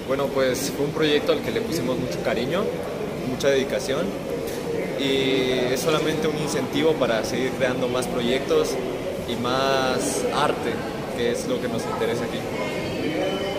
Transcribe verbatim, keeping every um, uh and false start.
Bueno, pues fue un proyecto al que le pusimos mucho cariño, mucha dedicación y es solamente un incentivo para seguir creando más proyectos y más arte, que es lo que nos interesa aquí.